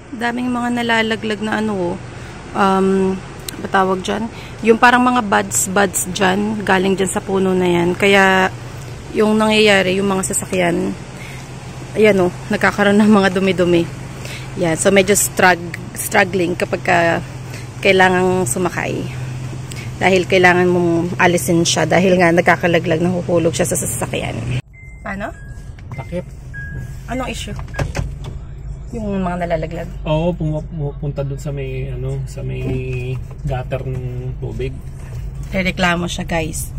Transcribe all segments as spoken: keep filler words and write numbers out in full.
Daming mga nalalaglag na ano, um, batawag dyan. Yung parang mga buds, buds dyan, galing dyan sa puno na yan. Kaya, yung nangyayari, yung mga sasakyan, ayan o, nagkakaroon ng mga dumi-dumi. Yan, so medyo strug struggling kapag ka kailangang sumakay. Dahil kailangan mong alisin siya. Dahil nga nagkakalaglag, nahuhulog siya sa sasakyan. Paano? Takip. Anong issue? Yung mga nalalaglag? Oo, pumunta dun sa may, ano, sa may gutter ng tubig. Reklamo siya, guys.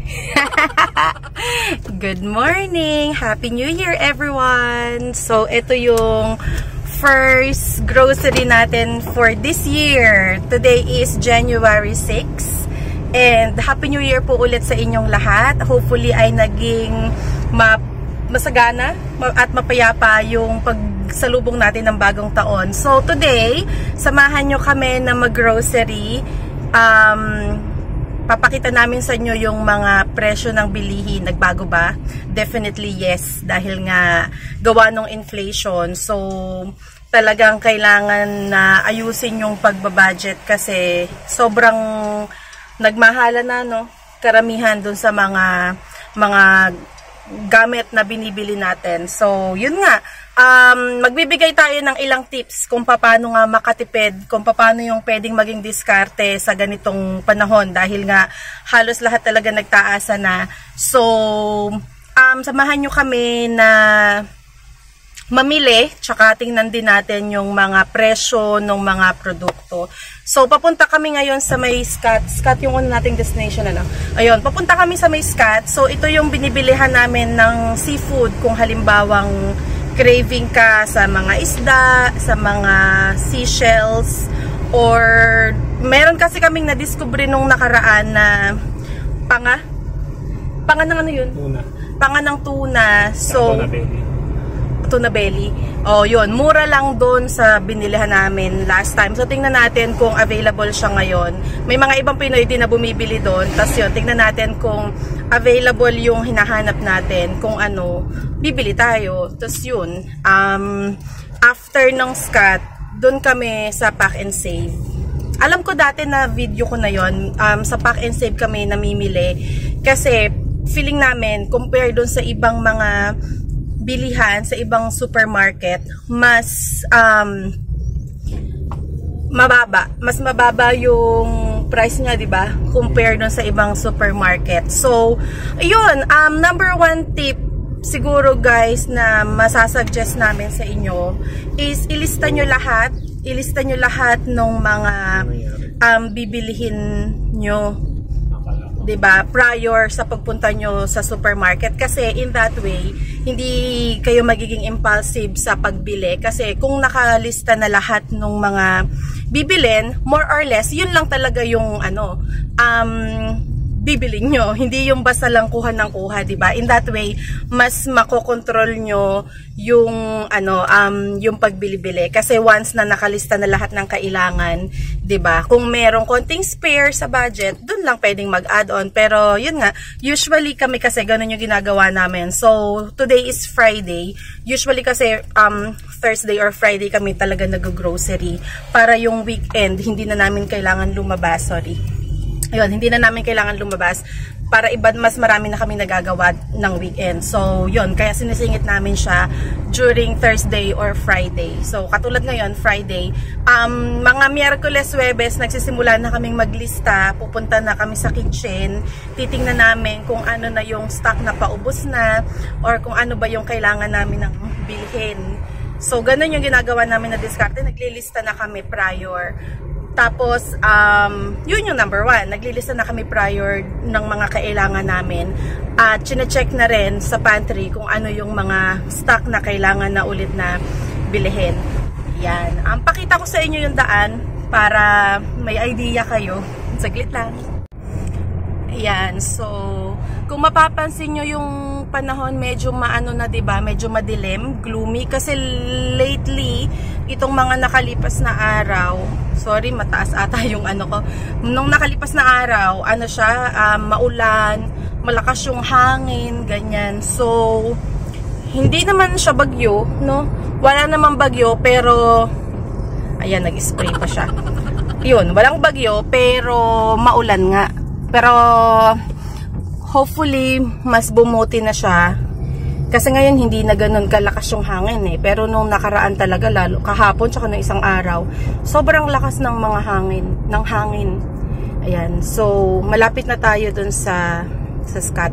Good morning! Happy New Year, everyone! So, ito yung first grocery natin for this year. Today is January sixth. And Happy New Year po ulit sa inyong lahat. Hopefully ay naging ma masagana at mapayapa yung pagsalubong natin ng bagong taon. So today, samahan nyo kami na mag-grocery. Um, papakita namin sa inyo yung mga presyo ng bilihin. Nagbago ba? Definitely yes. Dahil nga gawa ng inflation. So talagang kailangan na ayusin yung pagbabudget kasi sobrang nagmahala na, no, karamihan dun sa mga mga gamit na binibili natin. So, yun nga, um, magbibigay tayo ng ilang tips kung paano nga makatipid, kung paano yung pwedeng maging diskarte sa ganitong panahon dahil nga halos lahat talaga nagtaasa na. So, um, samahan nyo kami na mamili, tsaka tingnan din natin yung mga presyo ng mga produkto. So, papunta kami ngayon sa may Scott. Scott yung una nating destination, ano? Ayun, papunta kami sa may Scott. So, ito yung binibilihan namin ng seafood kung halimbawang craving ka sa mga isda, sa mga seashells, or meron kasi kaming na-discover nung nakaraan na panga. Panga ng ano yun? Tuna. Panga ng tuna. So, tuna belly. Oh, yun. Mura lang doon sa binilihan namin last time. So, tingnan natin kung available siya ngayon. May mga ibang Pinoy din na bumibili doon. Tapos yun, tingnan natin kung available yung hinahanap natin. Kung ano, bibili tayo. Tapos yun, um, after ng Scott, doon kami sa Pack and Save. Alam ko dati na video ko na yun. Um, sa Pack and Save kami namimili. Kasi, feeling namin, compare doon sa ibang mga bilihan sa ibang supermarket, mas um, mababa. Mas mababa yung price niya, di ba? Compare dun sa ibang supermarket. So, ayun, um, number one tip siguro guys na masasuggest namin sa inyo is ilista nyo lahat, ilista nyo lahat ng mga um, bibilihin nyo, diba, prior sa pagpunta nyo sa supermarket kasi in that way hindi kayo magiging impulsive sa pagbili kasi kung nakalista na lahat ng mga bibilin, more or less yun lang talaga yung ano um bibilin nyo, hindi yung basta lang kuha ng kuha, diba? In that way, mas makokontrol nyo yung ano, um, yung pagbili-bili. Kasi once na nakalista na lahat ng kailangan, diba? Kung merong konting spare sa budget, dun lang pwedeng mag-add-on. Pero yun nga, usually kami kasi ganun yung ginagawa namin. So, today is Friday. Usually kasi um, Thursday or Friday kami talaga nag-grocery para yung weekend, hindi na namin kailangan lumabas, sorry. Ayun, hindi na namin kailangan lumabas para iba mas marami na kami nagagawa ng weekend. So, yun, kaya sinisingit namin siya during Thursday or Friday. So, katulad ngayon, Friday, um, mga Miyerkules, Huwebes, nagsisimula na kaming maglista, pupunta na kami sa kitchen, titingnan namin kung ano na yung stock na paubos na, or kung ano ba yung kailangan namin ng bilhin. So, ganun yung ginagawa namin na diskarte, naglilista na kami prior. Tapos, um, yun yung number one. Naglilista na kami prior ng mga kailangan namin. At chine-check na rin sa pantry kung ano yung mga stock na kailangan na ulit na bilihin. Yan. Um, pakita ko sa inyo yung daan para may idea kayo. Saglit lang. Yan. So, kung mapapansin nyo yung panahon medyo maano na, diba? Medyo madilim, gloomy. Kasi lately, itong mga nakalipas na araw, sorry, mataas ata yung ano ko. Nung nakalipas na araw, ano siya, um, maulan, malakas yung hangin, ganyan. So, hindi naman siya bagyo, no? Wala naman bagyo, pero Ayan, nag-spray pa siya. Yun, walang bagyo, pero maulan nga. Pero, hopefully, mas bumuti na siya. Kasi ngayon, hindi na ganun kalakas yung hangin eh. Pero nung nakaraan talaga, lalo kahapon, tsaka ng isang araw, sobrang lakas ng mga hangin, ng hangin. Ayan, so, malapit na tayo dun sa, sa Scott.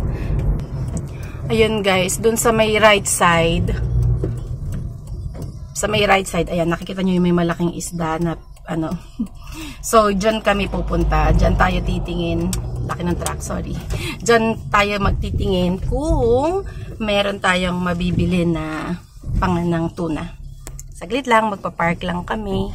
Ayun guys, dun sa may right side, sa may right side, ayan, nakikita nyo yung may malaking isda na, ano, so, dyan kami pupunta, dyan tayo titingin, laki ng truck, sorry, dyan tayo magtitingin kung meron tayong mabibili na panganang tuna. Saglit lang, magpa-park lang kami.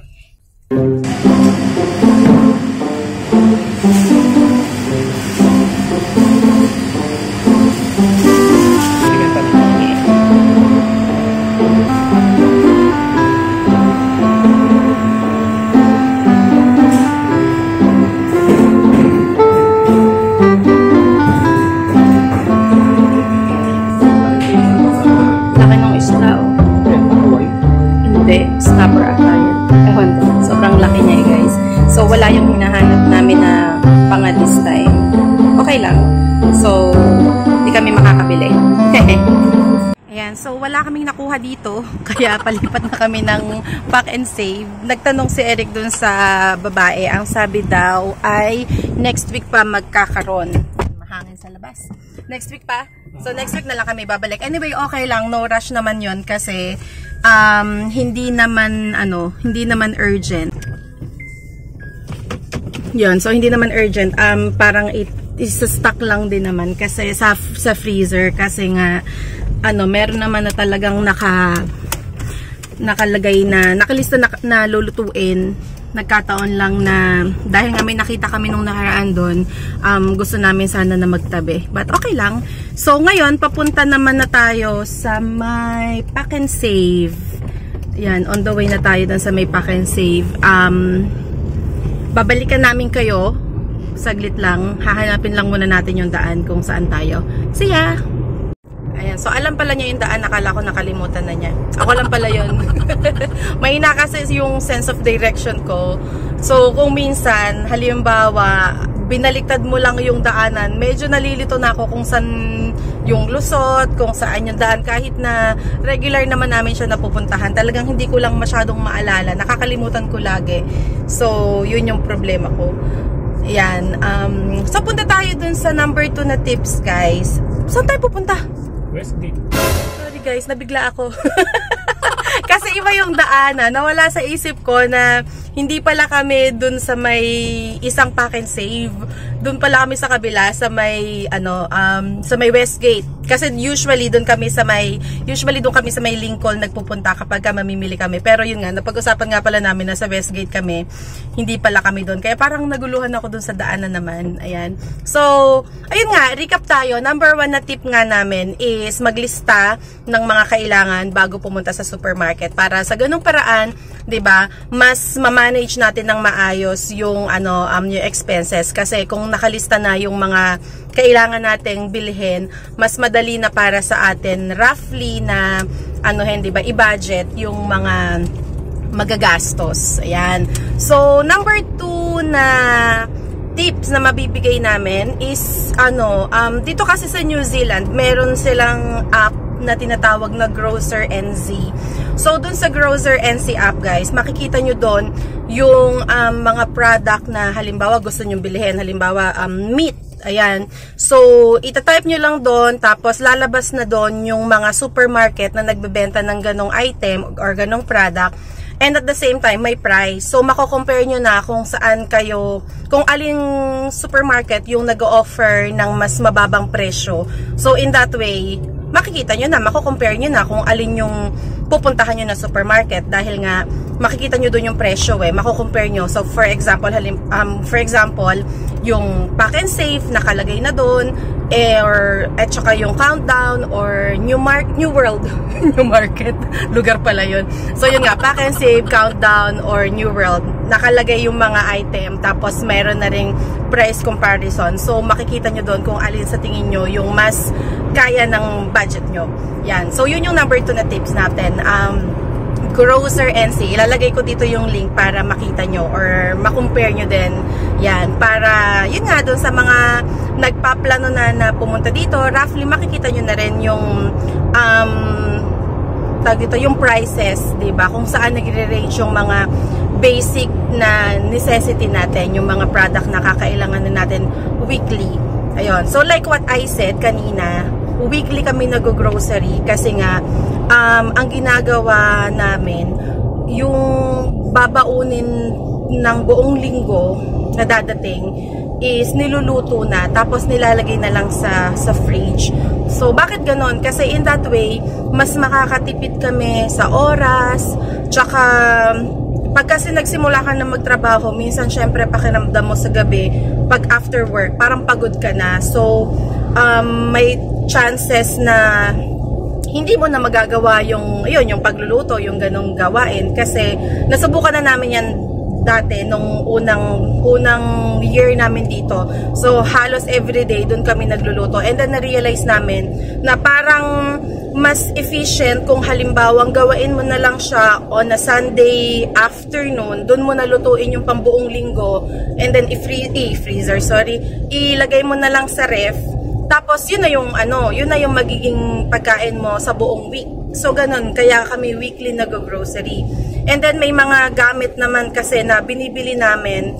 Snapper ata yun. Ewan ko. Sobrang laki niya eh guys. So wala yung hinahanap namin na panga this time. Okay lang. So, di kami makakabili. Ayan. So wala kaming nakuha dito. Kaya palipat na kami ng pack and save. Nagtanong si Eric dun sa babae. Ang sabi daw ay next week pa magkakaroon. Mahangin sa labas. Next week pa? So next week na lang kami babalik. Anyway, okay lang. No rush naman yun kasi Um, hindi naman, ano, hindi naman urgent. Yun, so hindi naman urgent. Um, parang it is stock lang din naman kasi sa, sa freezer kasi nga, ano, meron naman na talagang naka, nakalagay na, nakalista na, na lulutuin. Nagkataon lang na dahil nga may nakita kami nung nakaraan doon, um, gusto namin sana na magtabi. But okay lang. So ngayon, papunta naman na tayo sa may pack and save. Yan, on the way na tayo doon sa may pack and save. Um, babalikan namin kayo. Saglit lang. Hahanapin lang muna natin yung daan kung saan tayo. See ya! Ayan, so alam pala niya yung daan, nakala ko nakalimutan na niya. Ako lang pala yun. Mahina kasi yung sense of direction ko. So kung minsan, halimbawa, binaliktad mo lang yung daanan, medyo nalilito na ako kung saan yung lusot, kung saan yung daan. Kahit na regular naman namin siya napupuntahan, talagang hindi ko lang masyadong maalala. Nakakalimutan ko lagi. So yun yung problema ko. Ayan. Um, so punta tayo dun sa number two na tips, guys. Saan tayo pupunta? Westgate. Sorry guys, nabigla ako. Kasi iba yung daanan. Nawala sa isip ko na hindi pala kami dun sa may isang pack and save. Dun pala kami sa kabila, sa may, ano, um, sa may Westgate. Kasi usually dun kami sa may, usually dun kami sa may Lincoln nagpupunta kapag ka mamimili kami. Pero yun nga, napag-usapan nga pala namin na sa Westgate kami, hindi pala kami dun. Kaya parang naguluhan ako dun sa daanan naman. Ayan. So, ayun nga, recap tayo. Number one na tip nga namin is maglista ng mga kailangan bago pumunta sa supermarket. Para sa ganung paraan, 'di ba, mas ma-manage natin ng maayos yung ano um yung expenses kasi kung nakalista na yung mga kailangan nating bilhin, mas madali na para sa atin roughly na ano hen, 'di ba, i-budget yung mga magagastos. Ayan. So, number two na tips na mabibigay namin is ano, um dito kasi sa New Zealand, meron silang app na tinatawag na Grocer N Z. So, dun sa Grocer N Z app, guys, makikita nyo dun yung um, mga product na halimbawa gusto nyo bilhin. Halimbawa, um, meat. Ayan. So, itatype nyo lang dun, tapos lalabas na dun yung mga supermarket na nagbebenta ng ganong item or ganong product. And at the same time, may price. So, mako-compare nyo na kung saan kayo, kung aling supermarket yung nag-offer ng mas mababang presyo. So, in that way, makikita nyo na, mako-compare nyo na kung alin yung pupuntahan nyo na supermarket dahil nga makikita nyo doon yung presyo eh, mako-compare nyo. So for example, halim, um, for example, yung pack and save nakalagay na doon eh, or at saka yung countdown or new mark new world new market lugar pala yun. So yun nga, pack and save, countdown or new world, nakalagay yung mga item tapos meron na ring price comparison. So makikita nyo doon kung alin sa tingin nyo yung mas kaya ng budget nyo. Yan. So yun yung number two na tips natin. Um, Grocer N C. Ilalagay ko dito yung link para makita nyo or makompare nyo din. Yan. Para, yun nga, dun sa mga nagpaplano na na pumunta dito, roughly makikita nyo na rin yung um, tag dito, yung prices, diba? Kung saan nagre-range yung mga basic na necessity natin, yung mga product na kakailangan na natin weekly. Ayun. So, like what I said kanina, weekly kami nag-grocery kasi nga, um, ang ginagawa namin, yung babaunin ng buong linggo na dadating is niluluto na, tapos nilalagay na lang sa, sa fridge. So, bakit ganon? Kasi in that way, mas makakatipid kami sa oras, tsaka pag kasi nagsimula ka na magtrabaho, minsan syempre pakiramdam mo sa gabi, pag after work, parang pagod ka na. So, um, may chances na hindi mo na magagawa yung, yun, yung pagluluto, yung ganong gawain. Kasi nasubukan na namin yan dati nung unang unang year namin dito. So halos everyday dun kami nagluluto, and then na-realize namin na parang mas efficient kung halimbawang gawain mo na lang siya on a Sunday afternoon, dun mo nalutuin yung pambuong linggo, and then i-freezer, sorry, ilagay mo na lang sa ref, tapos yun na yung ano, yun na yung magiging pagkain mo sa buong week. So ganun, kaya kami weekly nag-grocery. And then may mga gamit naman kasi na binibili namin,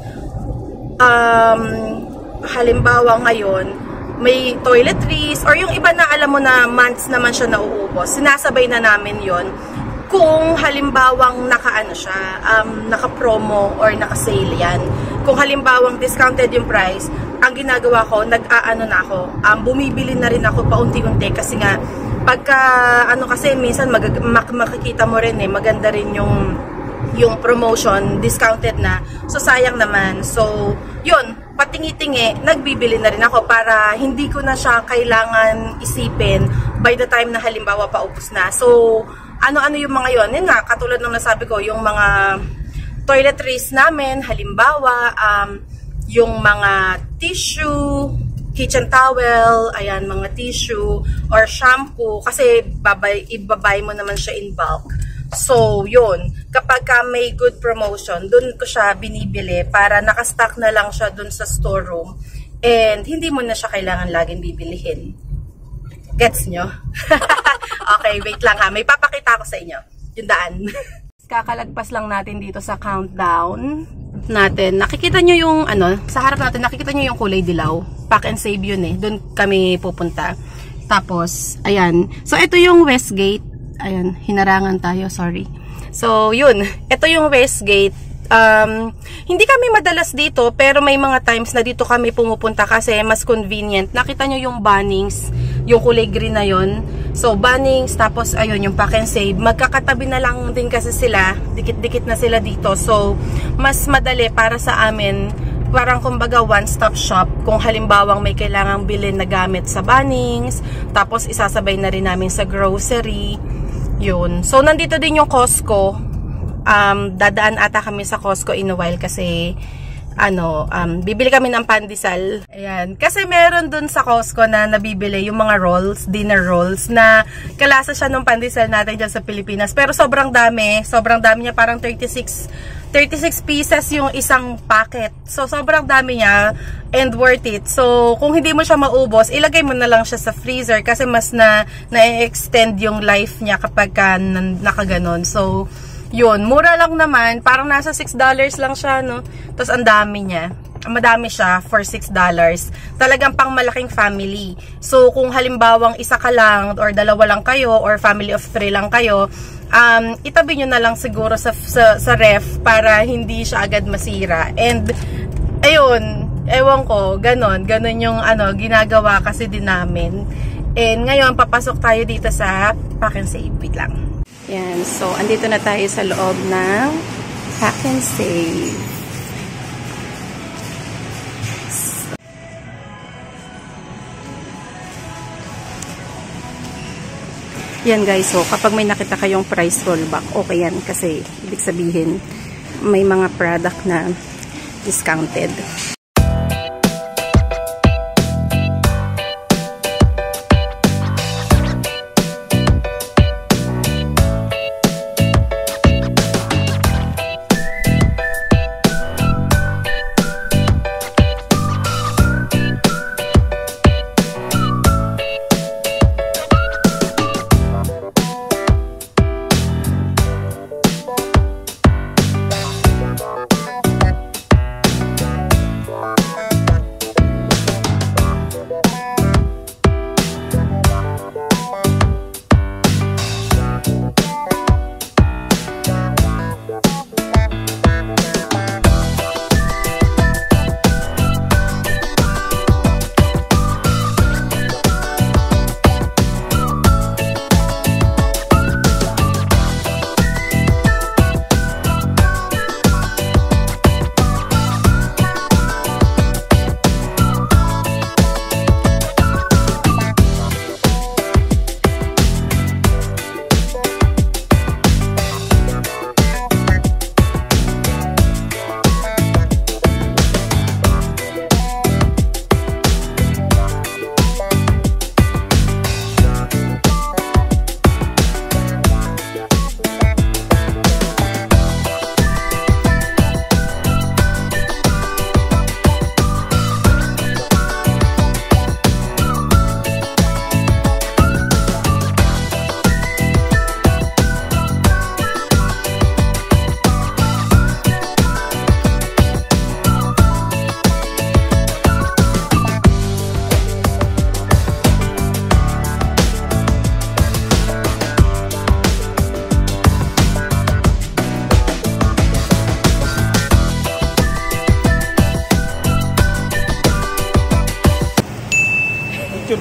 um, halimbawa ngayon, may toiletries, or yung iba na alam mo na months naman siya nauubos, sinasabay na namin yon kung halimbawang naka-ano siya, um, naka-promo or naka-sale yan. Kung halimbawang discounted yung price, ang ginagawa ko, nag-aano na ako, um, bumibili na rin ako paunti-unti kasi nga, pagka ano kasi minsan mag, mak, makikita mo rin eh, maganda rin yung yung promotion, discounted na. So sayang naman. So yun, patingi-tingi, nagbibili na rin ako para hindi ko na siya kailangan isipin by the time na halimbawa paubos na. So ano-ano yung mga yon? Yun nga, katulad ng nasabi ko, yung mga toiletries namin, halimbawa um, yung mga tissue, kitchen towel, ayan, mga tissue, or shampoo, kasi babay, ibabay mo naman siya in bulk. So, yun, kapag ka may good promotion, dun ko siya binibili para nakastock na lang siya dun sa storeroom, and hindi mo na siya kailangan laging bibilihin. Gets nyo? Okay, wait lang ha, may papakita ko sa inyo, yung daan. Kakalagpas lang natin dito sa countdown natin. Nakikita nyo yung, ano, sa harap natin, nakikita nyo yung kulay dilaw. Pack and Save yun eh. Doon kami pupunta. Tapos, ayan. So, ito yung Westgate. Ayan, hinarangan tayo, sorry. So, yun. Ito yung Westgate. Um, hindi kami madalas dito, pero may mga times na dito kami pumupunta kasi mas convenient. Nakita nyo yung Bunnings, yung kulay green na yun. So, Bunnings, tapos, ayun, yung Pack and Save. Magkakatabi na lang din kasi sila. Dikit-dikit na sila dito. So, mas madali para sa amin, parang kumbaga one-stop shop. Kung halimbawang may kailangang bilhin na gamit sa Bunnings, tapos isasabay na rin namin sa grocery. Yun. So, nandito din yung Costco. Um, dadaan ata kami sa Costco in a while kasi ano, um, bibili kami ng pandesal. Ayan. Kasi meron dun sa Costco na nabibili yung mga rolls, dinner rolls, na kalasa siya ng pandesal natin dyan sa Pilipinas. Pero sobrang dami. Sobrang dami niya. Parang thirty-six pieces yung isang packet. So, sobrang dami niya and worth it. So, kung hindi mo siya maubos, ilagay mo na lang siya sa freezer kasi mas na na-extend yung life niya kapag ka nakaganon. So, yun, mura lang naman. Parang nasa six dollars lang siya, no? Tapos, ang dami niya. Madami siya for six dollars. Talagang pang malaking family. So, kung halimbawang isa ka lang, or dalawa lang kayo, or family of three lang kayo, um, itabi nyo na lang siguro sa, sa, sa ref para hindi siya agad masira. And, ayun, ewan ko, ganon. Ganon yung ano, ginagawa kasi din namin. And, ngayon, papasok tayo dito sa Pack and Save. Wait lang. Yan, so andito na tayo sa loob ng Pack and Save. Yan guys, so kapag may nakita kayong price rollback, okay yan kasi ibig sabihin may mga product na discounted.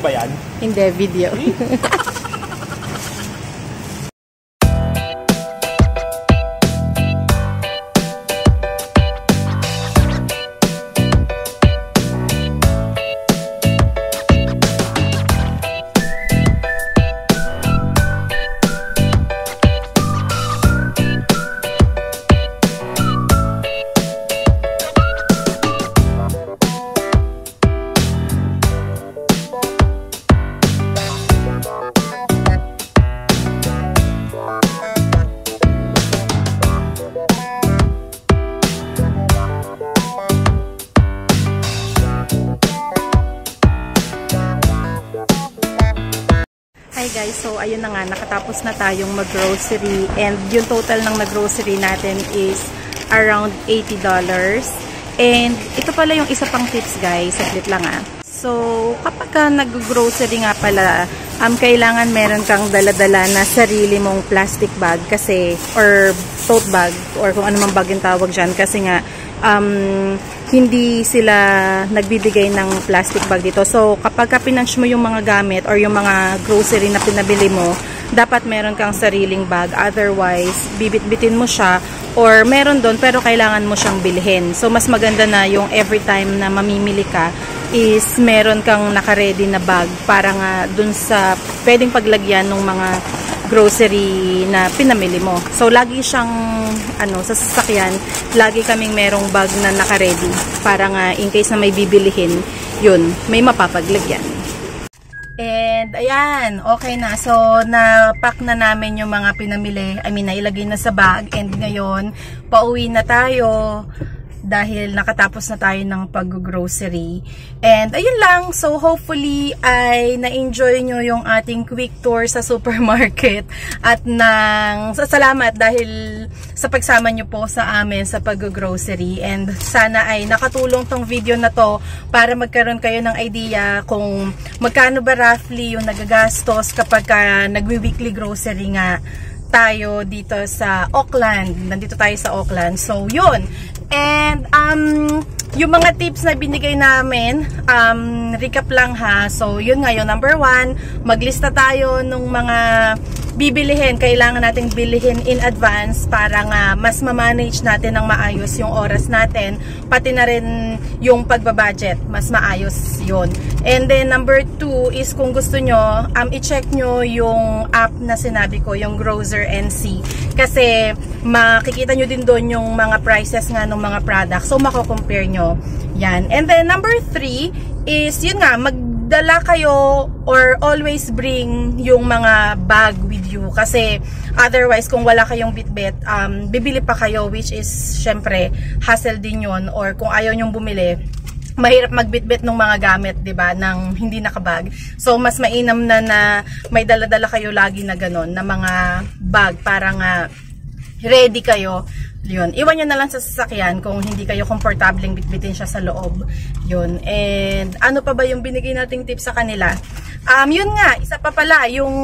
ba yan? Hindi, video. Hi guys, so ayun na nga, nakatapos na tayong mag-grocery and yung total ng nag-grocery natin is around eighty dollars. And ito pala yung isa pang tips guys, saglit lang ah. So kapag ka nag-grocery nga pala, um, kailangan meron kang dala-dala na sarili mong plastic bag kasi, or tote bag, or kung ano mang bag yung tawag dyan, kasi nga um, hindi sila nagbibigay ng plastic bag dito. So, kapag ka pinunch mo yung mga gamit or yung mga grocery na pinabili mo, dapat meron kang sariling bag. Otherwise, bibit-bitin mo siya or meron doon pero kailangan mo siyang bilhin. So, mas maganda na yung every time na mamimili ka is meron kang naka-ready na bag para nga dun sa pwedeng paglagyan ng mga grocery na pinamili mo. So, lagi siyang, ano, sa sasakyan, lagi kaming merong bag na naka-ready para nga in case na may bibilihin, yun, may mapapaglagyan. And, ayan, okay na. So, na-pack na namin yung mga pinamili. I mean, nailagay na sa bag. And ngayon, pauwi na tayo dahil nakatapos na tayo ng pag-grocery. And ayun lang, so hopefully ay na-enjoy nyo yung ating quick tour sa supermarket at nang salamat dahil sa pagsama nyo po sa amin sa pag-grocery. And sana ay nakatulong tong video na to para magkaroon kayo ng idea kung magkano ba roughly yung nagagastos kapag ka nagwi-weekly grocery nga tayo dito sa Auckland. Nandito tayo sa Auckland. So, yun. And, um, yung mga tips na binigay namin, um, recap lang ha. So, yun nga yun. Number one, maglista tayo ng mga bibilihin. Kailangan nating bilihin in advance para nga mas ma-manage natin ng maayos yung oras natin. Pati na rin yung pagbabudget. Mas maayos yun. And then, number two is kung gusto nyo, um, i-check nyo yung app na sinabi ko, yung Grocer N C. Kasi, makikita nyo din doon yung mga prices nga ng mga products. So, mako-compare nyo. Yan. And then, number three is, yun nga, magdala kayo or always bring yung mga bag with you. Kasi, otherwise, kung wala kayong bitbit, um, bibili pa kayo, which is, syempre, hassle din yun. Or kung ayaw nyong bumili, mahirap magbitbit ng mga gamit, 'di ba, nang hindi nakabag. So mas mainam na na may dala-dala kayo lagi na ganun, na mga bag para nga ready kayo. Yun. Iwan nyo na lang sa sasakyan kung hindi kayo komportableng bitbitin siya sa loob. Yun. And ano pa ba yung binigay nating tips sa kanila? Um, yun nga, isa pa pala, yung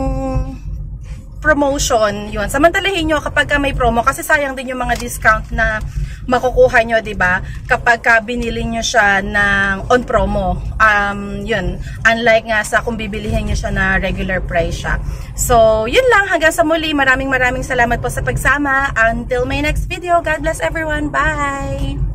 promotion, yun. Samantalahin nyo kapag ka may promo kasi sayang din yung mga discount na makukuha nyo, diba? Kapag ka binili nyo siya ng on promo. Um, yun. Unlike nga sa kung bibilihin nyo siya na regular price siya. So, yun lang. Hanggang sa muli. Maraming maraming salamat po sa pagsama. Until my next video. God bless everyone. Bye!